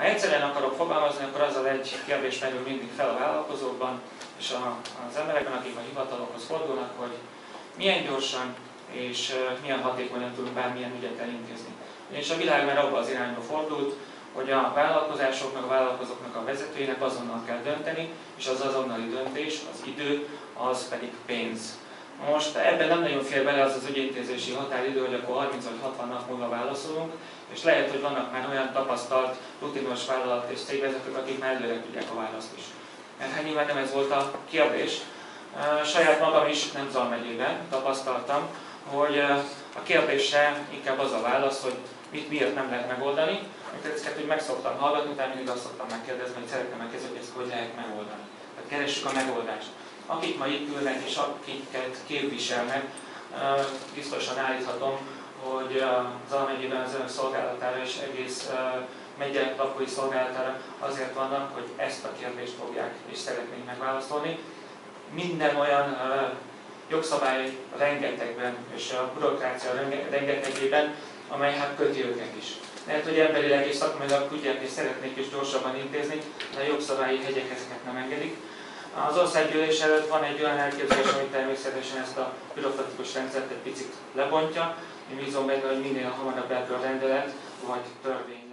Ha egyszerűen akarok fogalmazni, akkor azzal egy kérdés merül mindig fel a vállalkozókban és az emberekben, akik a hivatalokhoz fordulnak, hogy milyen gyorsan és milyen hatékonyan tudunk bármilyen ügyet elintézni. És a világ már abba az irányba fordult, hogy a vállalkozásoknak, a vállalkozóknak, a vezetőinek azonnal kell dönteni, és az azonnali döntés, az idő, az pedig pénz. Most ebben nem nagyon fér bele az ügyintézési határidő, hogy akkor 30 vagy 60 nap múlva válaszolunk, és lehet, hogy vannak már olyan tapasztalt, rutinos vállalat és cégvezetők, akik már előre tudják a választ is. Mert hát nyilván nem ez volt a kérdés. Saját magam is Nemzal megyében tapasztaltam, hogy a kérdésre inkább az a válasz, hogy miért nem lehet megoldani. Ezeket úgy meg szoktam hallgatni, utána mindig azt szoktam megkérdezni, hogy szeretném megkérdezni, hogy ezt hogy lehet megoldani. Tehát keressük a megoldást. Akik ma itt ülnek és akiket képviselnek, biztosan állíthatom, hogy az Almegyében az önök szolgálatára és egész megye lakói szolgálatára azért vannak, hogy ezt a kérdést fogják és szeretnénk megválaszolni. Minden olyan jogszabály rengetegben és a bürokrácia rengetegében, amely hát köti őket is. Lehet, hogy emberileg és szakmailag tudják és szeretnék is gyorsabban intézni, de a jogszabályi hegyek ezeket nem engedik. Az országgyűlés előtt van egy olyan elképzelés, ami természetesen ezt a bürokratikus rendszert egy picit lebontja. Én bízom benne, hogy minél hamarabb ebből rendelet vagy törvény